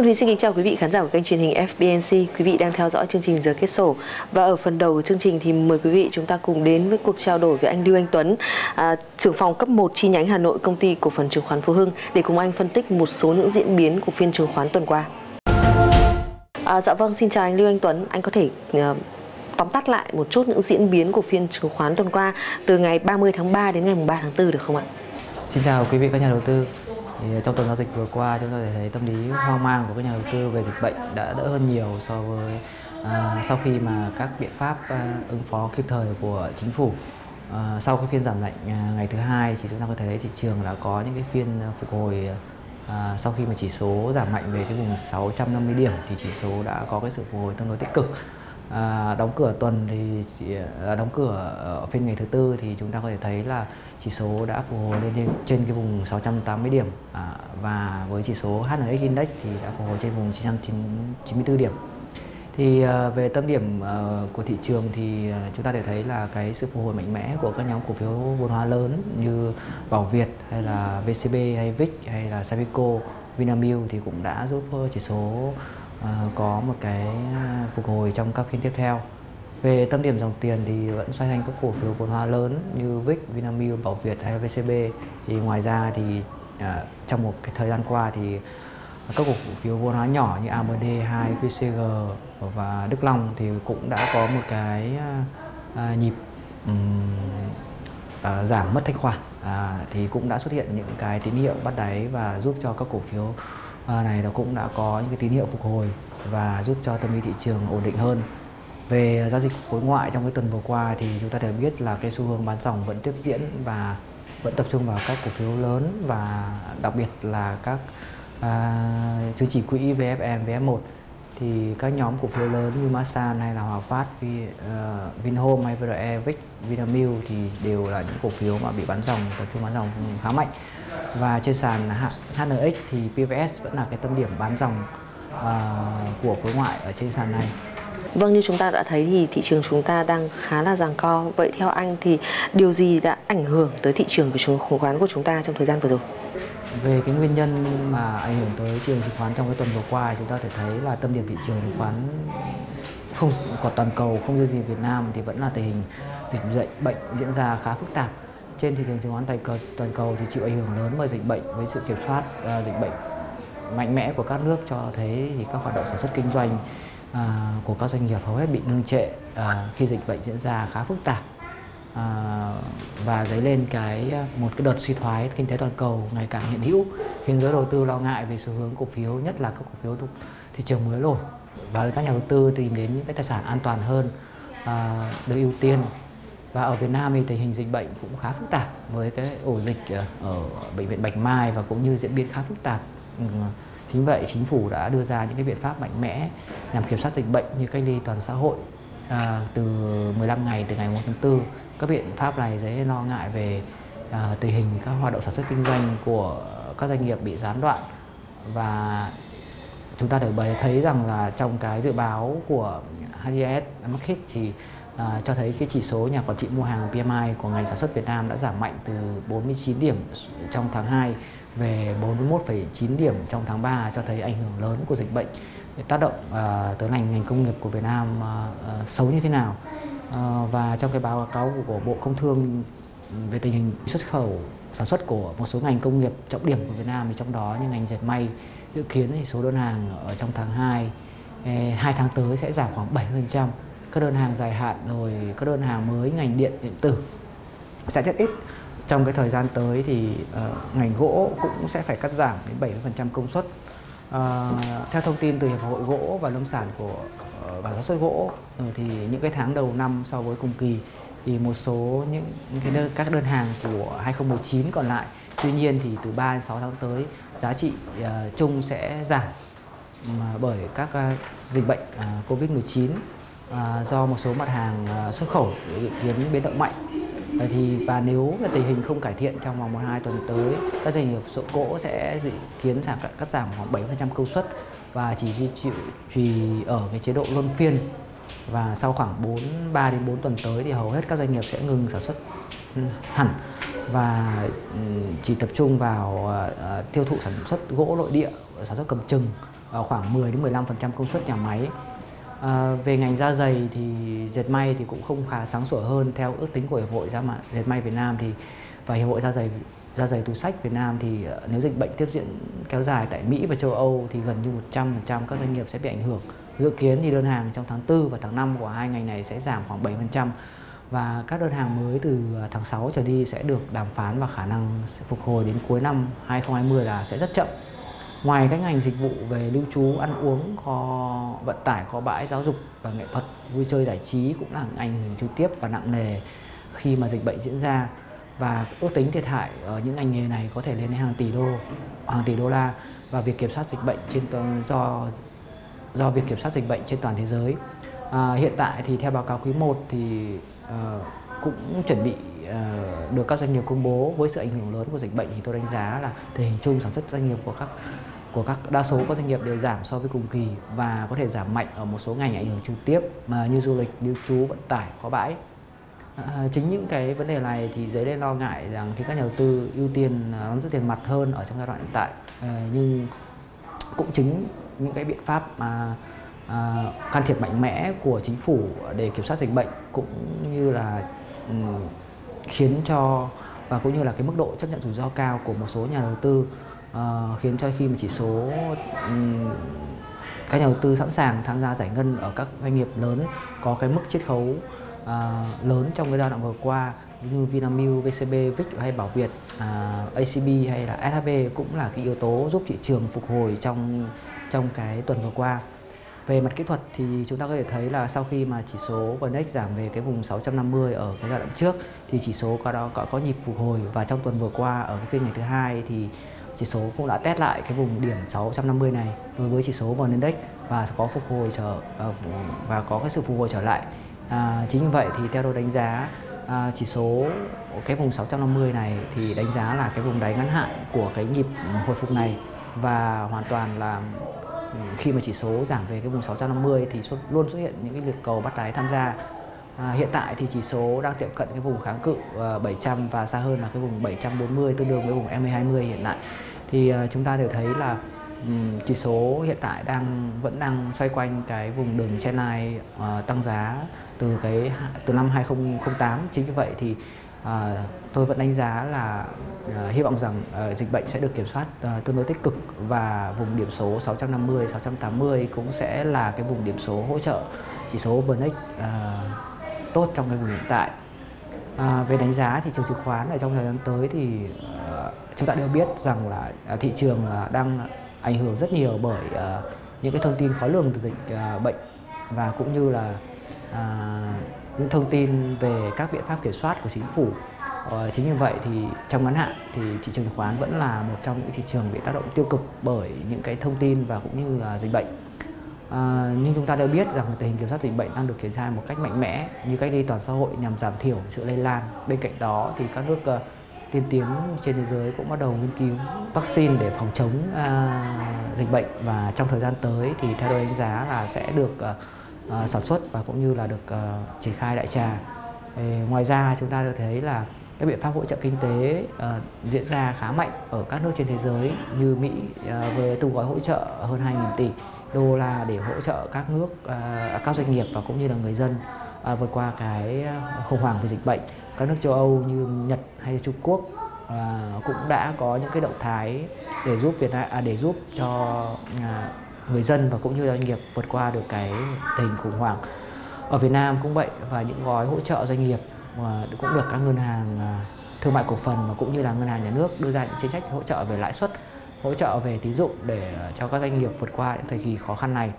Phương Thúy xin kính chào quý vị khán giả của kênh truyền hình FBNC. Quý vị đang theo dõi chương trình Giờ Kết Sổ. Và ở phần đầu của chương trình thì mời quý vị chúng ta cùng đến với cuộc trao đổi với anh Lưu Anh Tuấn, trưởng phòng cấp 1 chi nhánh Hà Nội, công ty cổ phần chứng khoán Phú Hưng, để cùng anh phân tích một số những diễn biến của phiên chứng khoán tuần qua. Dạ vâng, xin chào anh Lưu Anh Tuấn. Anh có thể tóm tắt lại một chút những diễn biến của phiên chứng khoán tuần qua từ ngày 30 tháng 3 đến ngày 3 tháng 4 được không ạ? Xin chào quý vị các nhà đầu tư. Trong tuần giao dịch vừa qua, chúng ta thấy tâm lý hoang mang của các nhà đầu tư về dịch bệnh đã đỡ hơn nhiều so với sau khi mà các biện pháp ứng phó kịp thời của chính phủ. Sau cái phiên giảm lạnh ngày thứ hai thì chúng ta có thể thấy thị trường đã có những cái phiên phục hồi. Sau khi mà chỉ số giảm mạnh về cái vùng 650 điểm thì chỉ số đã có cái sự phục hồi tương đối tích cực. Đóng cửa tuần thì đóng cửa ở phiên ngày thứ tư thì chúng ta có thể thấy là chỉ số đã phục hồi lên trên cái vùng 680 điểm, và với chỉ số HNX Index thì đã phục hồi trên vùng 994 điểm. Thì về tâm điểm của thị trường thì chúng ta để thấy là cái sự phục hồi mạnh mẽ của các nhóm cổ phiếu vốn hóa lớn như Bảo Việt hay là VCB hay VIX hay là Sabeco, Vinamilk thì cũng đã giúp chỉ số có một cái phục hồi trong các phiên tiếp theo. Về tâm điểm dòng tiền thì vẫn xoay quanh các cổ phiếu vốn hóa lớn như VIX, Vinamilk, Bảo Việt hay VCB. Thì ngoài ra thì trong một cái thời gian qua thì các cổ phiếu vốn hóa nhỏ như AMD2, QCG và Đức Long thì cũng đã có một cái nhịp giảm mất thanh khoản, thì cũng đã xuất hiện những cái tín hiệu bắt đáy và giúp cho các cổ phiếu này nó cũng đã có những cái tín hiệu phục hồi và giúp cho tâm lý thị trường ổn định hơn. Về giao dịch khối ngoại trong cái tuần vừa qua thì chúng ta đều biết là cái xu hướng bán dòng vẫn tiếp diễn và vẫn tập trung vào các cổ phiếu lớn và đặc biệt là các chứng chỉ quỹ VFM, VF1. Thì các nhóm cổ phiếu lớn như Masan hay là Hòa Phát, Vinhome hay VRE, VIX, Vinamilk thì đều là những cổ phiếu mà bị bán dòng, tập trung bán dòng khá mạnh. Và trên sàn HNX thì PVS vẫn là cái tâm điểm bán dòng của khối ngoại ở trên sàn này. Vâng, như chúng ta đã thấy thì thị trường chúng ta đang khá là giằng co. Vậy theo anh thì điều gì đã ảnh hưởng tới thị trường của chứng khoán của chúng ta trong thời gian vừa rồi? Về cái nguyên nhân mà ảnh hưởng tới thị trường chứng khoán trong cái tuần vừa qua, chúng ta thể thấy là tâm điểm thị trường chứng khoán không của toàn cầu, không riêng gì Việt Nam, thì vẫn là tình hình dịch bệnh diễn ra khá phức tạp. Trên thị trường chứng khoán toàn cầu thì chịu ảnh hưởng lớn bởi dịch bệnh, với sự kiểm soát dịch bệnh mạnh mẽ của các nước cho thấy thì các hoạt động sản xuất kinh doanh của các doanh nghiệp hầu hết bị ngưng trệ khi dịch bệnh diễn ra khá phức tạp, và dấy lên một cái đợt suy thoái kinh tế toàn cầu ngày càng hiện hữu, khiến giới đầu tư lo ngại về xu hướng cổ phiếu, nhất là các cổ phiếu thuộc thị trường mới nổi, và các nhà đầu tư tìm đến những cái tài sản an toàn hơn được ưu tiên. Và ở Việt Nam thì tình hình dịch bệnh cũng khá phức tạp với cái ổ dịch ở bệnh viện Bạch Mai và cũng như diễn biến khá phức tạp. Chính vậy chính phủ đã đưa ra những cái biện pháp mạnh mẽ nhằm kiểm soát dịch bệnh như cách ly toàn xã hội từ 15 ngày từ ngày 1 tháng 4. Các biện pháp này dấy lo ngại về tình hình các hoạt động sản xuất kinh doanh của các doanh nghiệp bị gián đoạn, và chúng ta thấy rằng là trong cái dự báo của HIS Markit thì cho thấy cái chỉ số nhà quản trị mua hàng PMI của ngành sản xuất Việt Nam đã giảm mạnh từ 49 điểm trong tháng 2 về 41,9 điểm trong tháng 3, cho thấy ảnh hưởng lớn của dịch bệnh tác động tới ngành công nghiệp của Việt Nam xấu như thế nào. Và trong cái báo cáo của Bộ Công Thương về tình hình xuất khẩu sản xuất của một số ngành công nghiệp trọng điểm của Việt Nam, thì trong đó như ngành dệt may dự kiến thì số đơn hàng ở trong tháng 2 tháng tới sẽ giảm khoảng 70%. Các đơn hàng dài hạn rồi các đơn hàng mới ngành điện tử sẽ rất ít. Trong cái thời gian tới thì ngành gỗ cũng sẽ phải cắt giảm đến 70% công suất. Theo thông tin từ Hiệp hội Gỗ và Lâm sản và sản xuất gỗ, thì những cái tháng đầu năm so với cùng kỳ thì một số các đơn hàng của 2019 còn lại. Tuy nhiên thì từ 3 đến 6 tháng tới giá trị chung sẽ giảm bởi các dịch bệnh Covid-19, do một số mặt hàng xuất khẩu dự kiến biến động mạnh. Và nếu là tình hình không cải thiện trong vòng 1-2 tuần tới, các doanh nghiệp gỗ sẽ dự kiến cắt giảm khoảng 7% công suất và chỉ duy trì ở cái chế độ luân phiên. Và sau khoảng 3 đến 4 tuần tới thì hầu hết các doanh nghiệp sẽ ngừng sản xuất hẳn và chỉ tập trung vào tiêu thụ sản xuất gỗ nội địa, sản xuất cầm chừng khoảng 10 đến 15% công suất nhà máy. Về ngành da giày thì dệt may thì cũng không khá sáng sủa hơn. Theo ước tính của Hiệp hội Dệt may Việt Nam thì và Hiệp hội da giày túi xách Việt Nam thì nếu dịch bệnh tiếp diễn kéo dài tại Mỹ và châu Âu thì gần như 100% các doanh nghiệp sẽ bị ảnh hưởng. Dự kiến thì đơn hàng trong tháng 4 và tháng 5 của hai ngành này sẽ giảm khoảng 7%, và các đơn hàng mới từ tháng 6 trở đi sẽ được đàm phán và khả năng sẽ phục hồi đến cuối năm 2020 là sẽ rất chậm. Ngoài các ngành dịch vụ về lưu trú, ăn uống, vận tải, kho bãi, giáo dục và nghệ thuật, vui chơi giải trí cũng là ảnh hưởng trực tiếp và nặng nề khi mà dịch bệnh diễn ra, và ước tính thiệt hại ở những ngành nghề này có thể lên đến hàng tỷ đô la, và việc kiểm soát dịch bệnh do việc kiểm soát dịch bệnh trên toàn thế giới. Hiện tại thì theo báo cáo quý 1 thì cũng chuẩn bị được các doanh nghiệp công bố. Với sự ảnh hưởng lớn của dịch bệnh thì tôi đánh giá là tình hình chung sản xuất doanh nghiệp của các đa số các doanh nghiệp đều giảm so với cùng kỳ, và có thể giảm mạnh ở một số ngành ảnh hưởng trực tiếp mà như du lịch, lưu trú, vận tải, kho bãi. Chính những cái vấn đề này thì dấy lên lo ngại rằng khi các nhà đầu tư ưu tiên nắm giữ tiền mặt hơn ở trong giai đoạn hiện tại, nhưng cũng chính những cái biện pháp can thiệp mạnh mẽ của chính phủ để kiểm soát dịch bệnh cũng như là khiến cho và cũng như là cái mức độ chấp nhận rủi ro cao của một số nhà đầu tư khiến cho khi mà chỉ số các nhà đầu tư sẵn sàng tham gia giải ngân ở các doanh nghiệp lớn có cái mức chiết khấu lớn trong cái giai đoạn vừa qua như Vinamilk, VCB, Vic hay Bảo Việt, ACB hay là SHB cũng là cái yếu tố giúp thị trường phục hồi trong cái tuần vừa qua. Về mặt kỹ thuật thì chúng ta có thể thấy là sau khi mà chỉ số VN-Index giảm về cái vùng 650 ở cái giai đoạn trước thì chỉ số có nhịp phục hồi, và trong tuần vừa qua ở cái phiên ngày thứ hai thì chỉ số cũng đã test lại cái vùng điểm 650 này đối với chỉ số VN-Index và có có cái sự phục hồi trở lại. Chính như vậy thì theo tôi đánh giá chỉ số cái vùng 650 này thì đánh giá là cái vùng đáy ngắn hạn của cái nhịp hồi phục này, và hoàn toàn là khi mà chỉ số giảm về cái vùng 650 thì luôn xuất hiện những cái lực cầu bắt đáy tham gia. Hiện tại thì chỉ số đang tiệm cận cái vùng kháng cự 700 và xa hơn là cái vùng 740 tương đương với vùng MA20 hiện tại. Thì chúng ta đều thấy là chỉ số hiện tại vẫn đang xoay quanh cái vùng đường trendline tăng giá từ năm 2008. Chính như vậy thì tôi vẫn đánh giá là hy vọng rằng dịch bệnh sẽ được kiểm soát tương đối tích cực, và vùng điểm số 650, 680 cũng sẽ là cái vùng điểm số hỗ trợ chỉ số VN-Index tốt trong cái vùng hiện tại. Về đánh giá thị trường chứng khoán ở trong thời gian tới thì chúng ta đều biết rằng là thị trường đang ảnh hưởng rất nhiều bởi những cái thông tin khó lường từ dịch bệnh, và cũng như là những thông tin về các biện pháp kiểm soát của chính phủ. Chính như vậy thì trong ngắn hạn thì thị trường chứng khoán vẫn là một trong những thị trường bị tác động tiêu cực bởi những cái thông tin và cũng như là dịch bệnh. Nhưng chúng ta đều biết rằng tình hình kiểm soát dịch bệnh đang được triển khai một cách mạnh mẽ như cách ly toàn xã hội nhằm giảm thiểu sự lây lan. Bên cạnh đó thì các nước tiên tiến trên thế giới cũng bắt đầu nghiên cứu vaccine để phòng chống dịch bệnh, và trong thời gian tới thì theo tôi đánh giá là sẽ được sản xuất và cũng như là được triển khai đại trà. Ngoài ra chúng ta thấy là các biện pháp hỗ trợ kinh tế diễn ra khá mạnh ở các nước trên thế giới như Mỹ với tung gói hỗ trợ hơn 2.000 tỷ đô la để hỗ trợ các nước, các doanh nghiệp và cũng như là người dân vượt qua cái khủng hoảng về dịch bệnh. Các nước châu Âu như Nhật hay Trung Quốc cũng đã có những cái động thái để giúp cho người dân và cũng như doanh nghiệp vượt qua được cái tình hình khủng hoảng. Ở Việt Nam cũng vậy, và những gói hỗ trợ doanh nghiệp cũng được các ngân hàng thương mại cổ phần và cũng như là ngân hàng nhà nước đưa ra những chính sách hỗ trợ về lãi suất, hỗ trợ về tín dụng để cho các doanh nghiệp vượt qua những thời kỳ khó khăn này.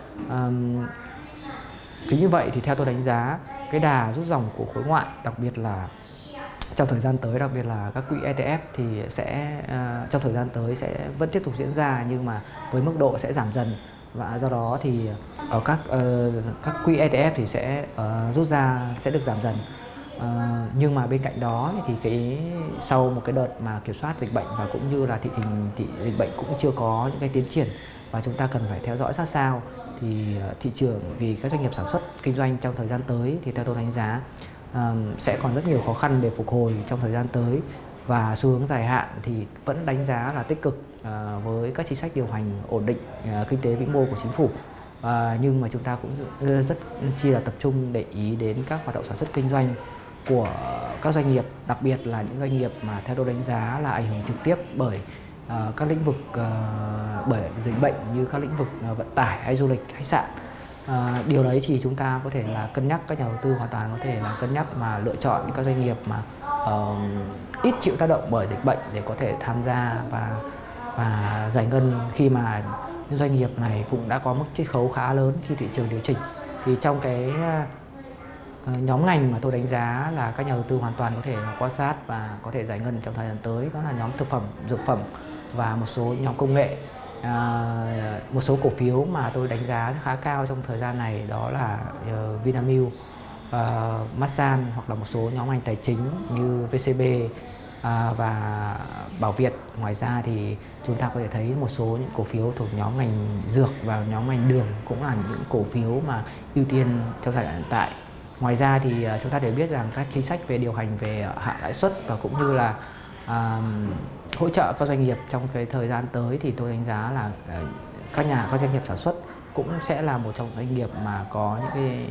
Chính như vậy thì theo tôi đánh giá cái đà rút dòng của khối ngoại, đặc biệt là trong thời gian tới, đặc biệt là các quỹ ETF thì sẽ trong thời gian tới sẽ vẫn tiếp tục diễn ra, nhưng mà với mức độ sẽ giảm dần, và do đó thì ở các quỹ ETF thì sẽ rút ra sẽ được giảm dần. Nhưng mà bên cạnh đó thì sau một cái đợt mà kiểm soát dịch bệnh và cũng như là dịch bệnh cũng chưa có những cái tiến triển và chúng ta cần phải theo dõi sát sao, thì thị trường vì các doanh nghiệp sản xuất kinh doanh trong thời gian tới thì theo tôi đánh giá sẽ còn rất nhiều khó khăn để phục hồi trong thời gian tới, Và xu hướng dài hạn thì vẫn đánh giá là tích cực với các chính sách điều hành ổn định kinh tế vĩ mô của chính phủ. Nhưng mà chúng ta cũng rất chi là tập trung để ý đến các hoạt động sản xuất kinh doanh của các doanh nghiệp, đặc biệt là những doanh nghiệp mà theo tôi đánh giá là ảnh hưởng trực tiếp bởi các lĩnh vực bởi dịch bệnh, như các lĩnh vực vận tải hay du lịch, khách sạn. Điều đấy thì chúng ta có thể là cân nhắc, các nhà đầu tư hoàn toàn có thể là cân nhắc mà lựa chọn các doanh nghiệp mà ít chịu tác động bởi dịch bệnh để có thể tham gia và giải ngân, khi mà những doanh nghiệp này cũng đã có mức chiết khấu khá lớn khi thị trường điều chỉnh. Thì trong cái nhóm ngành mà tôi đánh giá là các nhà đầu tư hoàn toàn có thể quan sát và có thể giải ngân trong thời gian tới, đó là nhóm thực phẩm, dược phẩm và một số nhóm công nghệ. Một số cổ phiếu mà tôi đánh giá khá cao trong thời gian này đó là Vinamilk, Masan, hoặc là một số nhóm ngành tài chính như VCB và Bảo Việt. Ngoài ra thì chúng ta có thể thấy một số những cổ phiếu thuộc nhóm ngành dược và nhóm ngành đường cũng là những cổ phiếu mà ưu tiên trong giai đoạn hiện tại. Ngoài ra thì chúng ta đều biết rằng các chính sách về điều hành về hạ lãi suất và cũng như là hỗ trợ các doanh nghiệp trong cái thời gian tới, thì tôi đánh giá là các doanh nghiệp sản xuất cũng sẽ là một trong doanh nghiệp mà có những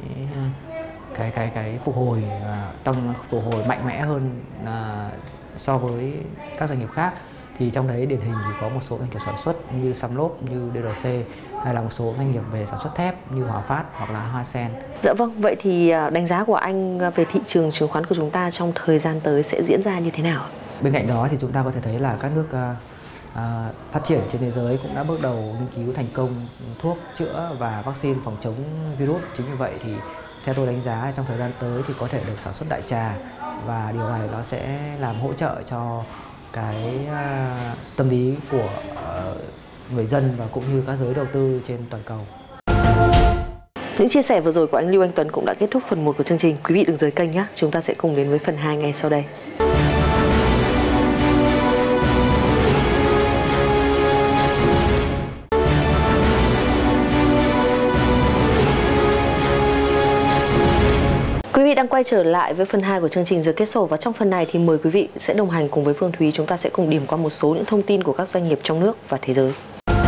cái phục hồi phục hồi mạnh mẽ hơn so với các doanh nghiệp khác. Thì trong đấy điển hình thì có một số doanh nghiệp sản xuất như Samlop, như DRC, hay là một số doanh nghiệp về sản xuất thép như Hòa Phát hoặc là Hoa Sen. Dạ vâng, vậy thì đánh giá của anh về thị trường chứng khoán của chúng ta trong thời gian tới sẽ diễn ra như thế nào? Bên cạnh đó thì chúng ta có thể thấy là các nước phát triển trên thế giới cũng đã bước đầu nghiên cứu thành công thuốc chữa và vaccine phòng chống virus. Chính vì vậy thì theo tôi đánh giá trong thời gian tới thì có thể được sản xuất đại trà, và điều này nó sẽ làm hỗ trợ cho cái tâm lý của người dân và cũng như các giới đầu tư trên toàn cầu. Những chia sẻ vừa rồi của anh Lưu Anh Tuấn cũng đã kết thúc phần 1 của chương trình. Quý vị đừng rời kênh nhé. Chúng ta sẽ cùng đến với phần 2 ngay sau đây. Quý vị đang quay trở lại với phần 2 của chương trình Giờ Kết Sổ, và trong phần này thì mời quý vị sẽ đồng hành cùng với Phương Thúy. Chúng ta sẽ cùng điểm qua một số những thông tin của các doanh nghiệp trong nước và thế giới.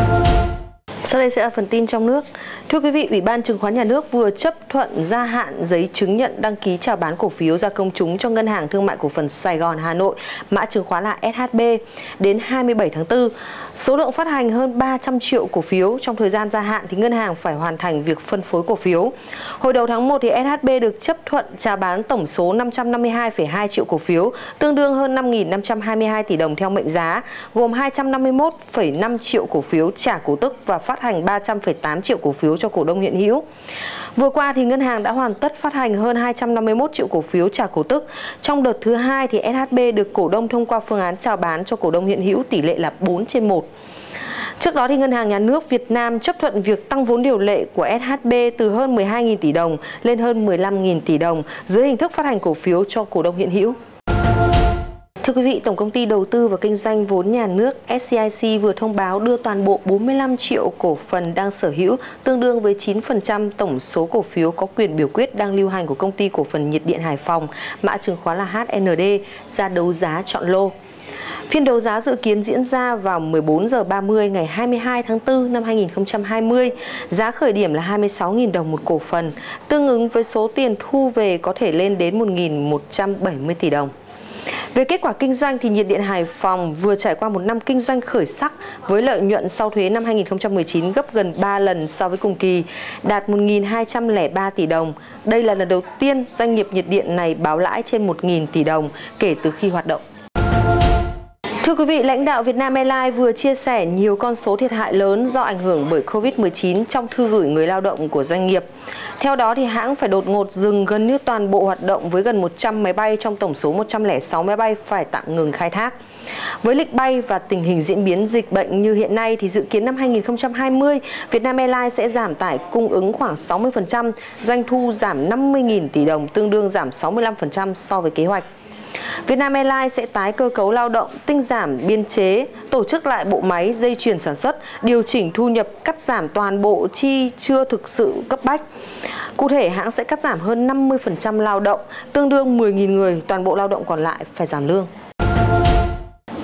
Sau đây sẽ là phần tin trong nước. Thưa quý vị, Ủy ban Chứng khoán Nhà nước vừa chấp thuận gia hạn giấy chứng nhận đăng ký chào bán cổ phiếu ra công chúng cho Ngân hàng Thương mại Cổ phần Sài Gòn Hà Nội, mã chứng khoán là SHB, đến 27 tháng 4. Số lượng phát hành hơn 300 triệu cổ phiếu. Trong thời gian gia hạn thì ngân hàng phải hoàn thành việc phân phối cổ phiếu. Hồi đầu tháng 1 thì SHB được chấp thuận chào bán tổng số 552,2 triệu cổ phiếu, tương đương hơn 5.522 tỷ đồng theo mệnh giá, gồm 251,5 triệu cổ phiếu trả cổ tức và phát hành 300,8 triệu cổ phiếu cho cổ đông hiện hữu. Vừa qua thì ngân hàng đã hoàn tất phát hành hơn 251 triệu cổ phiếu trả cổ tức. Trong đợt thứ 2 thì SHB được cổ đông thông qua phương án chào bán cho cổ đông hiện hữu tỷ lệ là 4/1. Trước đó thì Ngân hàng Nhà nước Việt Nam chấp thuận việc tăng vốn điều lệ của SHB từ hơn 12.000 tỷ đồng lên hơn 15.000 tỷ đồng dưới hình thức phát hành cổ phiếu cho cổ đông hiện hữu. Thưa quý vị, Tổng công ty Đầu tư và Kinh doanh vốn nhà nước SCIC vừa thông báo đưa toàn bộ 45 triệu cổ phần đang sở hữu, tương đương với 9% tổng số cổ phiếu có quyền biểu quyết đang lưu hành của Công ty Cổ phần Nhiệt điện Hải Phòng, mã chứng khoán là HND, ra đấu giá chọn lô. Phiên đấu giá dự kiến diễn ra vào 14 giờ 30 ngày 22 tháng 4 năm 2020. Giá khởi điểm là 26.000 đồng một cổ phần, tương ứng với số tiền thu về có thể lên đến 1.170 tỷ đồng. Về kết quả kinh doanh thì Nhiệt điện Hải Phòng vừa trải qua một năm kinh doanh khởi sắc với lợi nhuận sau thuế năm 2019 gấp gần 3 lần so với cùng kỳ, đạt 1.203 tỷ đồng. Đây là lần đầu tiên doanh nghiệp nhiệt điện này báo lãi trên 1.000 tỷ đồng kể từ khi hoạt động. Thưa quý vị, lãnh đạo Vietnam Airlines vừa chia sẻ nhiều con số thiệt hại lớn do ảnh hưởng bởi Covid-19 trong thư gửi người lao động của doanh nghiệp. Theo đó, thì hãng phải đột ngột dừng gần như toàn bộ hoạt động với gần 100 máy bay trong tổng số 106 máy bay phải tạm ngừng khai thác. Với lịch bay và tình hình diễn biến dịch bệnh như hiện nay thì dự kiến năm 2020, Vietnam Airlines sẽ giảm tải cung ứng khoảng 60%, doanh thu giảm 50.000 tỷ đồng, tương đương giảm 65% so với kế hoạch. Vietnam Airlines sẽ tái cơ cấu lao động, tinh giảm biên chế, tổ chức lại bộ máy, dây chuyền sản xuất, điều chỉnh thu nhập, cắt giảm toàn bộ chi chưa thực sự cấp bách. Cụ thể, hãng sẽ cắt giảm hơn 50% lao động, tương đương 10.000 người, toàn bộ lao động còn lại phải giảm lương.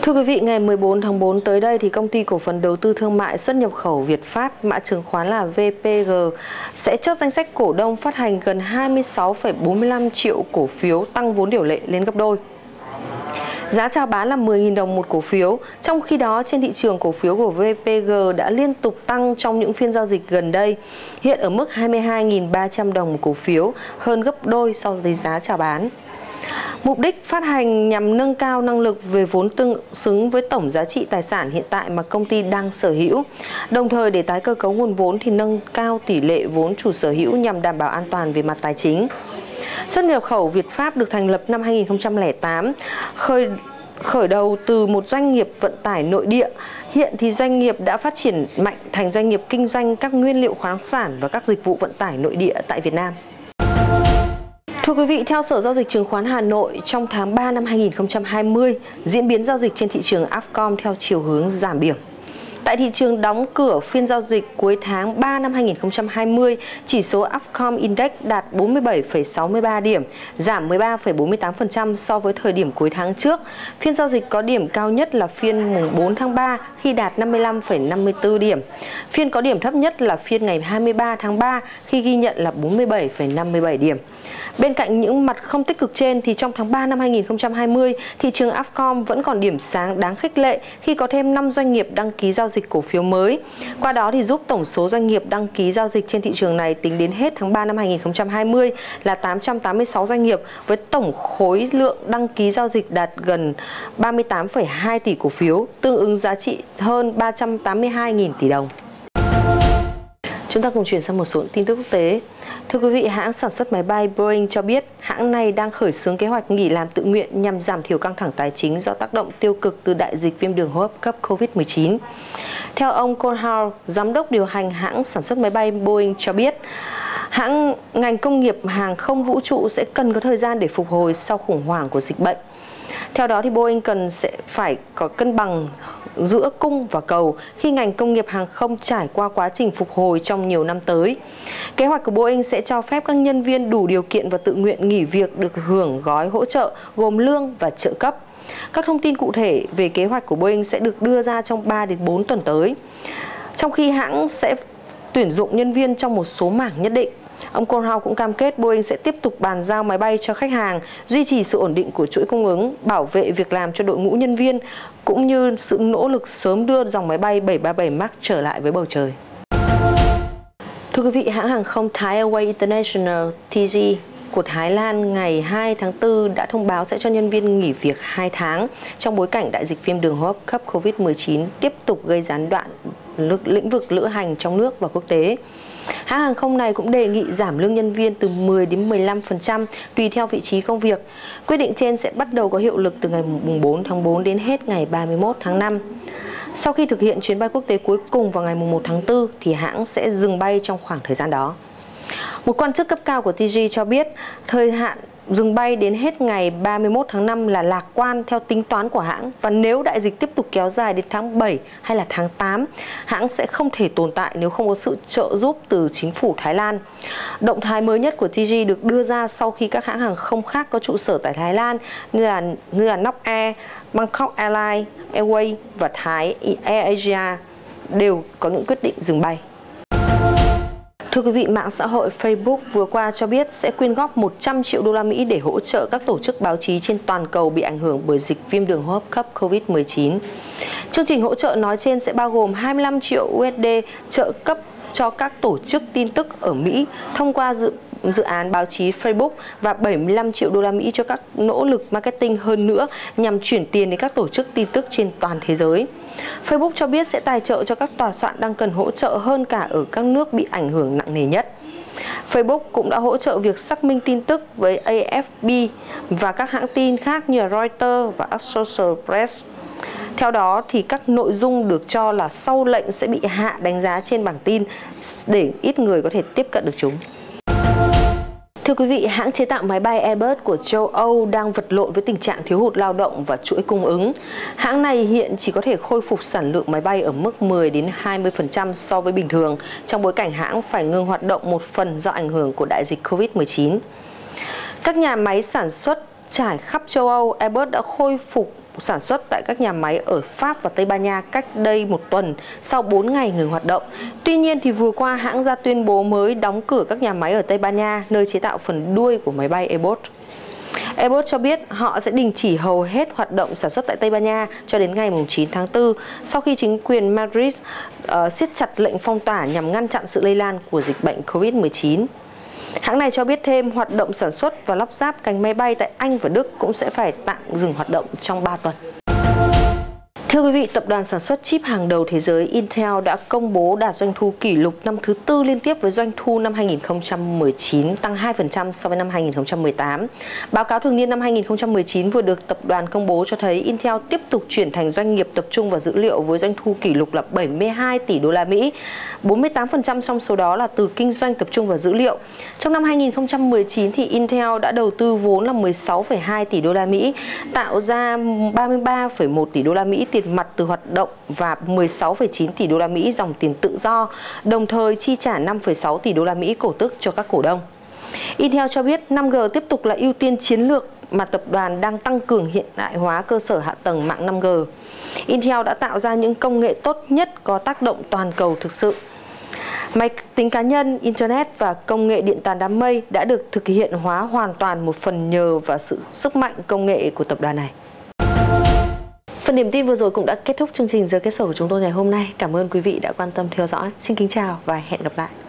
Thưa quý vị, ngày 14 tháng 4 tới đây thì công ty cổ phần đầu tư thương mại xuất nhập khẩu Việt Phát, mã chứng khoán là VPG, sẽ chốt danh sách cổ đông phát hành gần 26,45 triệu cổ phiếu, tăng vốn điều lệ lên gấp đôi. Giá chào bán là 10.000 đồng một cổ phiếu. Trong khi đó, trên thị trường cổ phiếu của VPG đã liên tục tăng trong những phiên giao dịch gần đây, hiện ở mức 22.300 đồng một cổ phiếu, hơn gấp đôi so với giá chào bán. Mục đích phát hành nhằm nâng cao năng lực về vốn tương xứng với tổng giá trị tài sản hiện tại mà công ty đang sở hữu. Đồng thời để tái cơ cấu nguồn vốn thì nâng cao tỷ lệ vốn chủ sở hữu nhằm đảm bảo an toàn về mặt tài chính. Xuất nhập khẩu Việt Phát được thành lập năm 2008, khởi đầu từ một doanh nghiệp vận tải nội địa. Hiện thì doanh nghiệp đã phát triển mạnh thành doanh nghiệp kinh doanh các nguyên liệu khoáng sản và các dịch vụ vận tải nội địa tại Việt Nam. Thưa quý vị, theo Sở Giao dịch Chứng khoán Hà Nội, trong tháng 3 năm 2020, diễn biến giao dịch trên thị trường Upcom theo chiều hướng giảm điểm. Tại thị trường đóng cửa phiên giao dịch cuối tháng 3 năm 2020, chỉ số Upcom Index đạt 47,63 điểm, giảm 13,48% so với thời điểm cuối tháng trước. Phiên giao dịch có điểm cao nhất là phiên mùng 4 tháng 3 khi đạt 55,54 điểm. Phiên có điểm thấp nhất là phiên ngày 23 tháng 3 khi ghi nhận là 47,57 điểm. Bên cạnh những mặt không tích cực trên thì trong tháng 3 năm 2020, thị trường Upcom vẫn còn điểm sáng đáng khích lệ khi có thêm 5 doanh nghiệp đăng ký giao dịch cổ phiếu mới. Qua đó thì giúp tổng số doanh nghiệp đăng ký giao dịch trên thị trường này tính đến hết tháng 3 năm 2020 là 886 doanh nghiệp với tổng khối lượng đăng ký giao dịch đạt gần 38,2 tỷ cổ phiếu, tương ứng giá trị hơn 382.000 tỷ đồng. Chúng ta cùng chuyển sang một số tin tức quốc tế. Thưa quý vị, hãng sản xuất máy bay Boeing cho biết hãng này đang khởi xướng kế hoạch nghỉ làm tự nguyện nhằm giảm thiểu căng thẳng tài chính do tác động tiêu cực từ đại dịch viêm đường hô hấp cấp COVID-19. Theo ông Conhal, giám đốc điều hành hãng sản xuất máy bay Boeing cho biết, ngành công nghiệp hàng không vũ trụ sẽ cần có thời gian để phục hồi sau khủng hoảng của dịch bệnh. Theo đó thì Boeing sẽ phải có cân bằng giữa cung và cầu khi ngành công nghiệp hàng không trải qua quá trình phục hồi trong nhiều năm tới. Kế hoạch của Boeing sẽ cho phép các nhân viên đủ điều kiện và tự nguyện nghỉ việc được hưởng gói hỗ trợ gồm lương và trợ cấp. Các thông tin cụ thể về kế hoạch của Boeing sẽ được đưa ra trong 3 đến 4 tuần tới. Trong khi hãng sẽ tuyển dụng nhân viên trong một số mảng nhất định. Ông Conhal cũng cam kết Boeing sẽ tiếp tục bàn giao máy bay cho khách hàng, duy trì sự ổn định của chuỗi cung ứng, bảo vệ việc làm cho đội ngũ nhân viên, cũng như sự nỗ lực sớm đưa dòng máy bay 737 MAX trở lại với bầu trời. Thưa quý vị, hãng hàng không Thai Airways International TG của Thái Lan ngày 2 tháng 4 đã thông báo sẽ cho nhân viên nghỉ việc 2 tháng trong bối cảnh đại dịch viêm đường hô hấp cấp COVID-19 tiếp tục gây gián đoạn lĩnh vực lữ hành trong nước và quốc tế. Hãng hàng không này cũng đề nghị giảm lương nhân viên từ 10 đến 15% tùy theo vị trí công việc. Quyết định trên sẽ bắt đầu có hiệu lực từ ngày 4 tháng 4 đến hết ngày 31 tháng 5. Sau khi thực hiện chuyến bay quốc tế cuối cùng vào ngày 1 tháng 4 thì hãng sẽ dừng bay trong khoảng thời gian đó. Một quan chức cấp cao của TG cho biết thời hạn dừng bay đến hết ngày 31 tháng 5 là lạc quan theo tính toán của hãng, và nếu đại dịch tiếp tục kéo dài đến tháng 7 hay là tháng 8, hãng sẽ không thể tồn tại nếu không có sự trợ giúp từ chính phủ Thái Lan. Động thái mới nhất của TG được đưa ra sau khi các hãng hàng không khác có trụ sở tại Thái Lan như là Nok Air, Bangkok Airways và Thái AirAsia đều có những quyết định dừng bay. Thưa quý vị, mạng xã hội Facebook vừa qua cho biết sẽ quyên góp 100 triệu đô la Mỹ để hỗ trợ các tổ chức báo chí trên toàn cầu bị ảnh hưởng bởi dịch viêm đường hô hấp cấp COVID-19. Chương trình hỗ trợ nói trên sẽ bao gồm 25 triệu USD trợ cấp cho các tổ chức tin tức ở Mỹ thông qua dự án báo chí Facebook và 75 triệu đô la Mỹ cho các nỗ lực marketing hơn nữa nhằm chuyển tiền đến các tổ chức tin tức trên toàn thế giới. Facebook cho biết sẽ tài trợ cho các tòa soạn đang cần hỗ trợ hơn cả ở các nước bị ảnh hưởng nặng nề nhất. Facebook cũng đã hỗ trợ việc xác minh tin tức với AFP và các hãng tin khác như Reuters và Associated Press. Theo đó thì các nội dung được cho là sau lệnh sẽ bị hạ đánh giá trên bảng tin để ít người có thể tiếp cận được chúng. Thưa quý vị, hãng chế tạo máy bay Airbus của châu Âu đang vật lộn với tình trạng thiếu hụt lao động và chuỗi cung ứng. Hãng này hiện chỉ có thể khôi phục sản lượng máy bay ở mức 10 đến 20% so với bình thường, trong bối cảnh hãng phải ngừng hoạt động một phần do ảnh hưởng của đại dịch Covid-19. Các nhà máy sản xuất trải khắp châu Âu, Airbus đã khôi phục sản xuất tại các nhà máy ở Pháp và Tây Ban Nha cách đây một tuần sau 4 ngày ngừng hoạt động. Tuy nhiên thì vừa qua hãng ra tuyên bố mới đóng cửa các nhà máy ở Tây Ban Nha, nơi chế tạo phần đuôi của máy bay Airbus. Airbus cho biết họ sẽ đình chỉ hầu hết hoạt động sản xuất tại Tây Ban Nha cho đến ngày 9 tháng 4 sau khi chính quyền Madrid siết chặt lệnh phong tỏa nhằm ngăn chặn sự lây lan của dịch bệnh COVID-19. Hãng này cho biết thêm hoạt động sản xuất và lắp ráp cánh máy bay tại Anh và Đức cũng sẽ phải tạm dừng hoạt động trong 3 tuần. Thưa quý vị, tập đoàn sản xuất chip hàng đầu thế giới Intel đã công bố đạt doanh thu kỷ lục năm thứ tư liên tiếp với doanh thu năm 2019 tăng 2% so với năm 2018. Báo cáo thường niên năm 2019 vừa được tập đoàn công bố cho thấy Intel tiếp tục chuyển thành doanh nghiệp tập trung vào dữ liệu với doanh thu kỷ lục là 72 tỷ đô la Mỹ. 48% trong số đó là từ kinh doanh tập trung vào dữ liệu. Trong năm 2019 thì Intel đã đầu tư vốn là 16,2 tỷ đô la Mỹ, tạo ra 33,1 tỷ đô la Mỹ tiền mặt từ hoạt động và 16,9 tỷ đô la Mỹ dòng tiền tự do, đồng thời chi trả 5,6 tỷ đô la Mỹ cổ tức cho các cổ đông. Intel cho biết 5G tiếp tục là ưu tiên chiến lược mà tập đoàn đang tăng cường hiện đại hóa cơ sở hạ tầng mạng 5G. Intel đã tạo ra những công nghệ tốt nhất có tác động toàn cầu thực sự. Máy tính cá nhân, Internet và công nghệ điện toán đám mây đã được thực hiện hóa hoàn toàn một phần nhờ vào sự sức mạnh công nghệ của tập đoàn này. Phần điểm tin vừa rồi cũng đã kết thúc chương trình Giờ Kết Sổ của chúng tôi ngày hôm nay. Cảm ơn quý vị đã quan tâm theo dõi. Xin kính chào và hẹn gặp lại.